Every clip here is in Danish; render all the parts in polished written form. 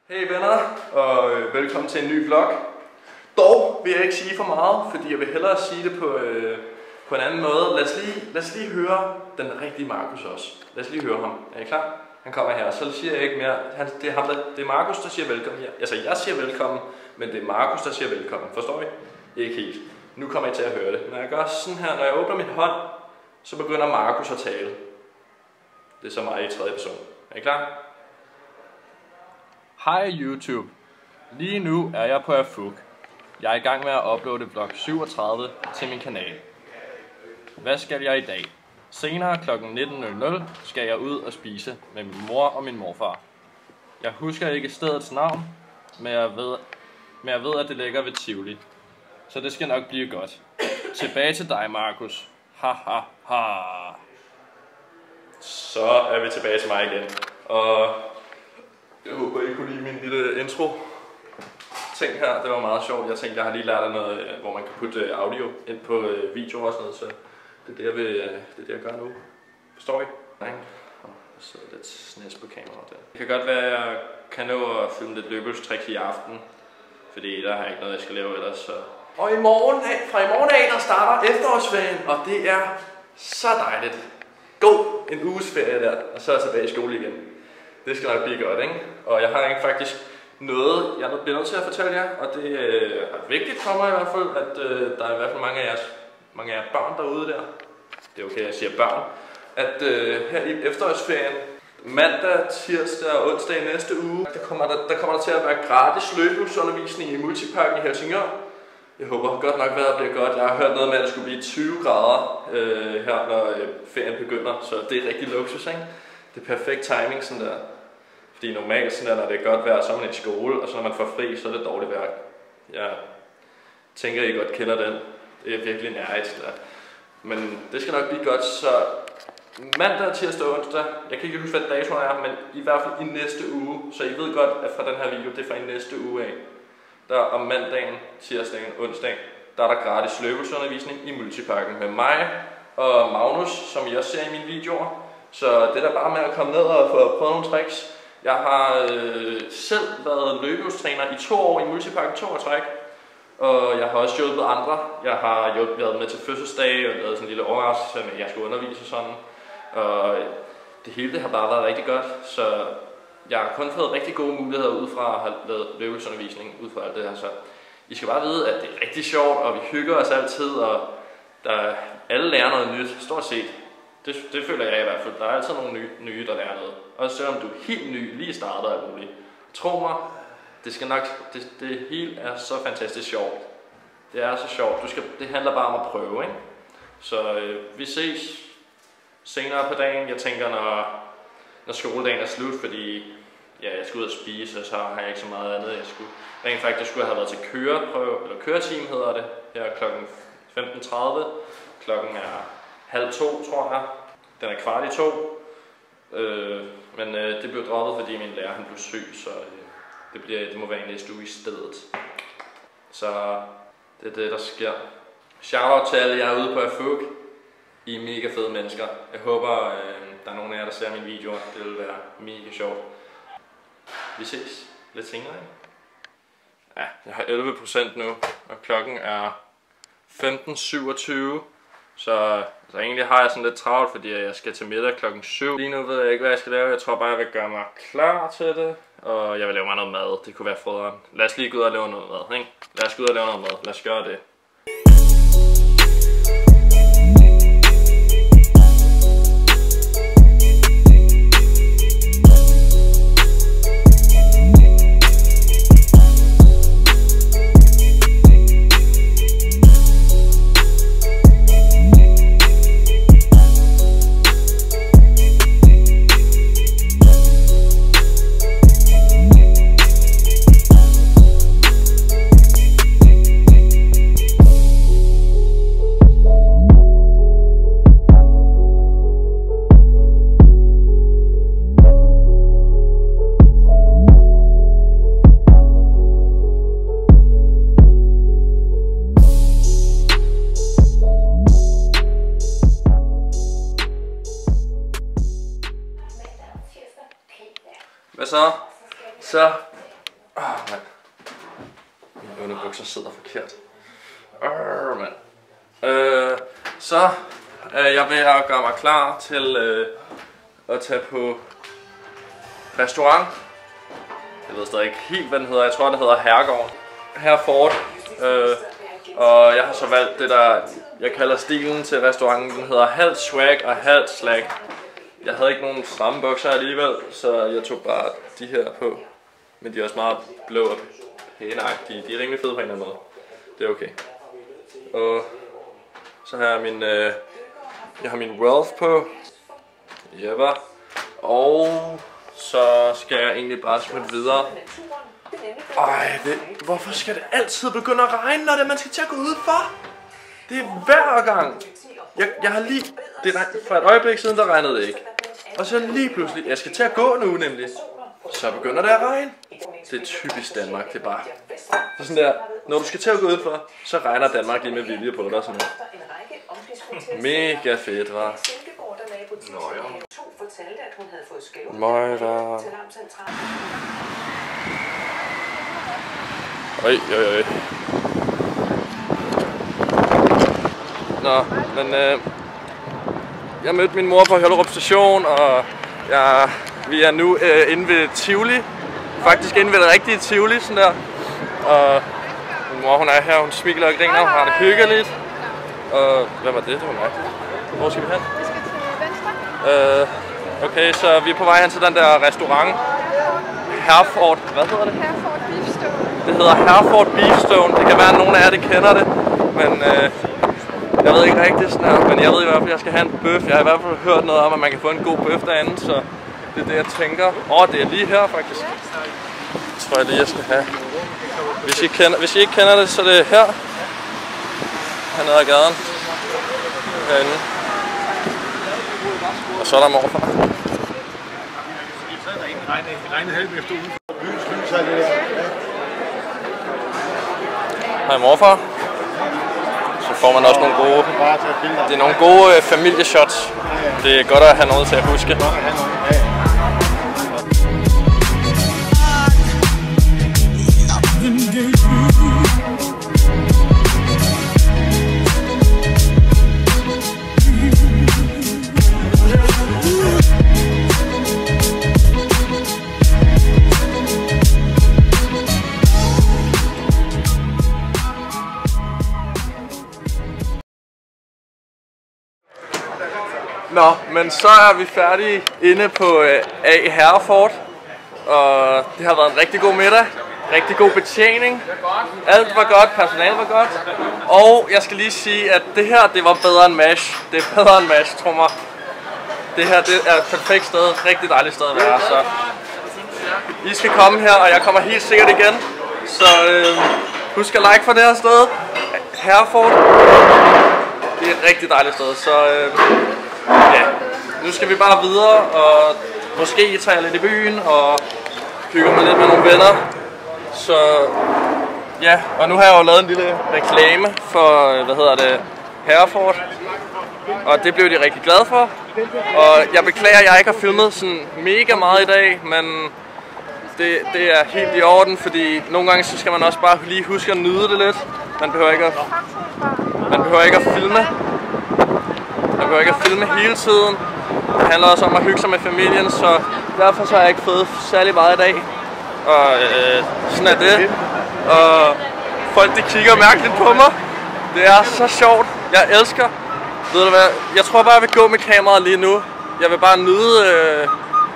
Hey venner, og velkommen til en ny vlog. Dog vil jeg ikke sige for meget, fordi jeg vil hellere sige det på en anden måde. Lad os lige høre den rigtige Markus også. Lad os lige høre ham. Er I klar? Han kommer her, så siger jeg ikke mere. Det er Markus, der siger velkommen her. Altså jeg siger velkommen, men det er Markus, der siger velkommen. Forstår I? Ikke helt. Nu kommer I til at høre det. Når jeg gør sådan her, når jeg åbner min hånd, så begynder Markus at tale. Det er så mig i tredje person. Er I klar? Hej YouTube. Lige nu er jeg på Afuk. Jeg er i gang med at uploade vlog 37 til min kanal. Hvad skal jeg i dag? Senere kl. 19.00 skal jeg ud og spise med min mor og min morfar. Jeg husker ikke stedets navn, men jeg ved at det ligger ved Tivoli. Så det skal nok blive godt. Tilbage til dig, Markus. Ha ha ha. Så er vi tilbage til mig igen. Og jeg håber, I kunne lide min lille intro ting her. Det var meget sjovt. Jeg tænkte, jeg har lige lært af noget, hvor man kan putte audio ind på video og sådan noget. Så det er det, jeg gør nu. Forstår I? Nej. Så lidt snes på kameraet der. Det kan godt være, at jeg kan nå at filme lidt løbehjulstricks i aften. Fordi der har jeg ikke noget, jeg skal lave ellers. Så. Og fra i morgen af, der starter efterårsferien. Og det er så dejligt. God en uges ferie der. Og så er jeg tilbage i skole igen. Det skal nok blive godt, ikke? Og jeg har ikke faktisk noget, jeg bliver nødt til at fortælle jer, og det er vigtigt for mig i hvert fald, at der er i hvert fald mange af jer børn derude der. Det er okay, jeg siger børn. At her i efterårsferien, mandag, tirsdag og onsdag i næste uge, der kommer der til at være gratis løbehjulsundervisning i Multiparken i Helsingør. Jeg håber godt nok, vejret bliver godt. Jeg har hørt noget med, at det skulle blive 20 grader her, når ferien begynder, så det er rigtig luksus, ikke? Det er perfekt timing sådan der. Fordi normalt sådan der, når det er godt vejr, så er man i skole, og så når man får fri, så er det dårligt vejr. Jeg tænker, I godt kender den. Det er virkelig nærigt der. Men det skal nok blive godt, så mandag, tirsdag og onsdag, jeg kan ikke huske, hvad datoen er, men i hvert fald i næste uge, så I ved godt, at fra den her video, det er fra i næste uge af, der om mandagen, tirsdagen, onsdagen, der er der gratis løbehjulsundervisning i Multiparken med mig og Magnus, som I også ser i mine videoer. Så det er da bare med at komme ned og få prøvet nogle tricks. Jeg har selv været løbehjulstræner i 2 år i Multiparken, 2 år træk. Og jeg har også hjulpet andre. Jeg har været med til fødselsdag og lavet sådan en lille overraskelse med, at jeg skulle undervise og sådan. Og det hele det har bare været rigtig godt. Så jeg har kun fået rigtig gode muligheder ud fra at have lavet løbehjulsundervisning ud fra alt det her. Så I skal bare vide, at det er rigtig sjovt, og vi hygger os altid, og alle lærer noget nyt, stort set. Det føler jeg i hvert fald. Der er altid nogle nye, der lærer noget. Også selvom du er helt ny, lige startet alt muligt. Tro mig, det hele er så fantastisk sjovt. Det er så sjovt. Det handler bare om at prøve, ikke? Så vi ses senere på dagen. Jeg tænker, når skoledagen er slut, fordi ja, jeg skal ud og spise, og så har jeg ikke så meget andet. Rent faktisk skulle jeg have været til køreteam hedder det, her kl. 15.30. Klokken er 1:30, tror jeg. Den er 1:15. Men det blev droppet, fordi min lærer han blev syg, så det må være i næste uge i stedet. Så det er det, der sker. Shoutout til alle jer ude på Afuk. I er mega fede mennesker. Jeg håber, der er nogen af jer, der ser mine videoer. Det vil være mega sjovt. Vi ses lidt senere, ikke? Ja, jeg har 11% nu, og klokken er 15:27. Så egentlig har jeg sådan lidt travlt, fordi jeg skal til middag klokken 7. Lige nu ved jeg ikke, hvad jeg skal lave. Jeg tror bare, jeg vil gøre mig klar til det. Og jeg vil lave mig noget mad. Det kunne være frøderen. Lad os lige gå ud og lave noget mad, ikke? Lad os gå ud og lave noget mad. Lad os gøre det. Hvad så? Så mand. Mine underbukser sidder forkert. Mand. Så jeg vil gøre mig klar til at tage på restaurant. Jeg ved stadig ikke helt, hvad den hedder. Jeg tror, den hedder Herford. Og jeg har så valgt det, der jeg kalder stilen til restauranten. Den hedder halvt swag og halvt slag. Jeg havde ikke nogen stramme bukser alligevel, så jeg tog bare de her på. Men de er også meget blå og pæneagtige. De er rimelig fede på en eller anden måde. Det er okay. Og så har jeg min Ralph på. Jepper. Og så skal jeg egentlig bare smutte videre. Hvorfor skal det altid begynde at regne, når man skal til at gå udenfor? Det er hver gang. Jeg har lige... fra et øjeblik siden, der regnede det ikke. Og så lige pludselig... Jeg skal til at gå nu nemlig. Så begynder det at regne. Det er typisk Danmark. Det er bare... Det er sådan der... Når du skal til at gå udenfor, så regner Danmark lige med vilje på dig. Sådan her. Mega fedt, hva'? Møjder. Oj. Nå, men jeg mødte min mor på Hellerup Station, og vi er nu inde ved Tivoli. Faktisk inde ved det rigtige Tivoli, sådan der. Og min mor, hun er her, hun smiler og griner, og har det hyggeligt. Og hvad var det var mærkeligt. Hvor skal vi hen? Vi skal til venstre. Okay, så vi er på vej hen til den der restaurant. Herford, hvad hedder det? Herford Beef Stone. Det hedder Herford Beef Stone. Det kan være, at nogle af jer det kender det, men jeg ved ikke rigtig sådan her. Men jeg ved i hvert fald, at jeg skal have en bøf. Jeg har i hvert fald hørt noget om, at man kan få en god bøf derinde, så det er det, jeg tænker. Det er lige her faktisk. Det tror jeg lige, jeg skal have. Hvis I ikke kender det, så er det her. Hernede ad gaden. Herinde. Og så er der morfar. Hej morfar. Så får man også nogle gode... Det er nogle gode familieshots. Det er godt at have noget til at huske. Nå, men så er vi færdige inde på A. Herford, og det har været en rigtig god middag, rigtig god betjening, alt var godt, personalet var godt, og jeg skal lige sige, at det her, det var bedre end MASH, det er bedre end MASH, tror mig. Det her, det er et perfekt sted, rigtig dejligt sted at være, så I skal komme her, og jeg kommer helt sikkert igen, så husk at like for det her sted, Herford, det er et rigtig dejligt sted, så ja, nu skal vi bare videre, og måske tager jeg lidt i byen og hygger mig lidt med nogle venner. Så ja, og nu har jeg jo lavet en lille reklame for, Herford. Og det blev de rigtig glade for. Og jeg beklager, at jeg ikke har filmet sådan mega meget i dag, men det er helt i orden, fordi nogle gange så skal man også bare lige huske at nyde det lidt. Man behøver ikke at filme. Man behøver ikke at filme hele tiden. Det handler også om at hygge sig med familien, så derfor så har jeg ikke fået særlig meget i dag. Og sådan er det. Og folk de kigger mærkeligt på mig. Det er så sjovt. Jeg elsker. Ved du hvad? Jeg tror bare jeg vil gå med kameraet lige nu. Jeg vil bare nyde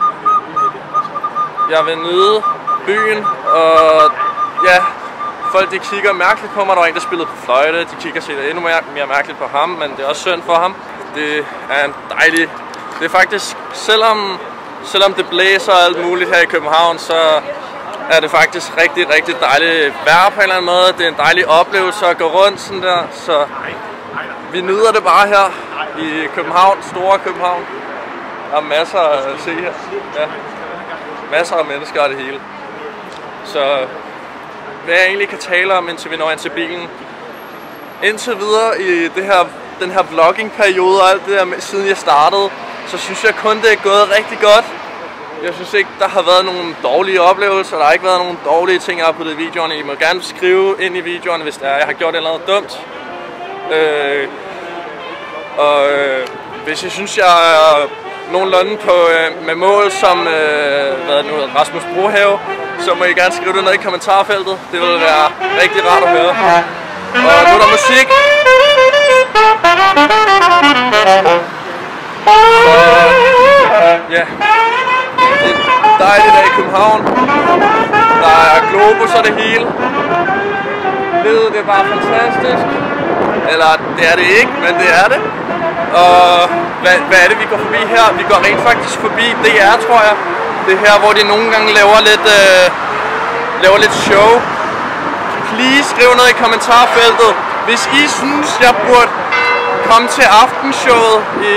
byen. Og ja, folk de kigger mærkeligt på mig. Der var en der spillede på fløjte. De kigger sikkert endnu mere mærkeligt på ham, men det er også synd for ham. Det er en dejlig... Det er faktisk, selvom det blæser og alt muligt her i København, så er det faktisk rigtig, rigtig dejligt vejr på en eller anden måde. Det er en dejlig oplevelse at gå rundt sådan der, så vi nyder det bare her i København, store København. Der er masser at se her. Ja. Masser af mennesker og det hele. Så hvad jeg egentlig kan tale om, indtil vi når ind til bilen. Indtil videre i den her vlogging-periode og alt det der, siden jeg startede, så synes jeg kun, det er gået rigtig godt. Jeg synes ikke, der har været nogle dårlige oplevelser. Der har ikke været nogle dårlige ting, jeg har puttet i videoerne. I må gerne skrive ind i videoerne, hvis jeg har gjort noget dumt. Hvis I synes, jeg er nogenlunde med mål som Rasmus Brohave, så må I gerne skrive det ned i kommentarfeltet. Det vil være rigtig rart at høre. Og nu er der musik. Ja, det er dejligt dag i København. Der er globus og det hele. Livet, det er bare fantastisk. Eller det er det ikke, men det er det. Og hvad er det, vi går forbi her? Vi går rent faktisk forbi DR, tror jeg. Det er her, hvor de nogle gange laver lidt show. Please skriv ned i kommentarfeltet, hvis I synes, jeg burde komme til aftenshowet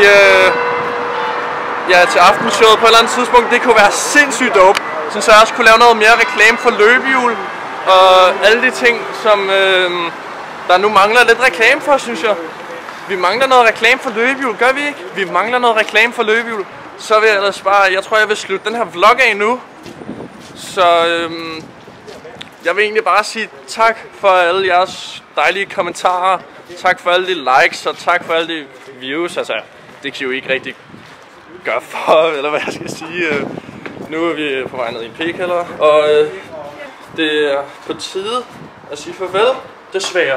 til aftenshowet på et eller andet tidspunkt. Det kunne være sindssygt dope. Så jeg også kunne lave noget mere reklame for løbehjul og alle de ting, som der nu mangler lidt reklame for, synes jeg. Vi mangler noget reklame for løbehjul, gør vi ikke? Vi mangler noget reklame for løbehjul. Så vil jeg ellers bare, jeg tror jeg vil slutte den her vlog af nu. Så jeg vil egentlig bare sige tak for alle jeres dejlige kommentarer. Tak for alle de likes og tak for alle de views. Altså, det kan I jo ikke rigtig gøre for, eller hvad jeg skal sige. Nu er vi på vej ned i en p-kælder, og det er på tide at sige farvel, desværre.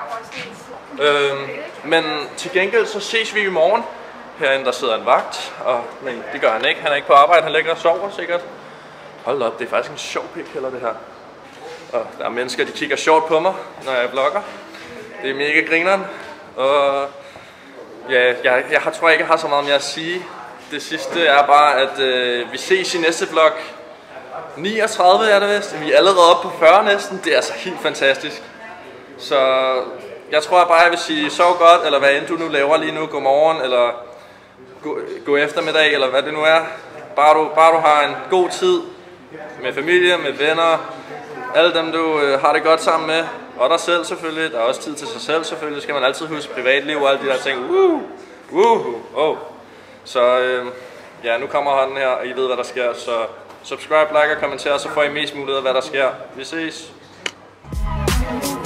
Men til gengæld så ses vi i morgen. Herinde der sidder en vagt, men det gør han ikke. Han er ikke på arbejde, han ligger og sover sikkert. Hold op, det er faktisk en sjov p-kælder det her. Og der er mennesker, de kigger sjovt på mig, når jeg vlogger. Det er mega grineren. Og ja, jeg tror ikke, jeg har så meget mere at sige. Det sidste er bare, at vi ses i næste vlog. 39 er det vist. Vi er allerede oppe på 40 næsten. Det er altså helt fantastisk. Så jeg tror bare, jeg vil sige sov godt, eller hvad end du nu laver lige nu. God morgen, eller god eftermiddag, eller hvad det nu er. Bare du har en god tid med familie, med venner. Alle dem, du har det godt sammen med. Og dig selv selvfølgelig. Der er også tid til sig selv selvfølgelig. Skal man altid huske privatliv og alle de der ting. Så ja, nu kommer hånden her, og I ved, hvad der sker. Så subscribe, like og kommenter, så får I mest mulighed af, hvad der sker. Vi ses.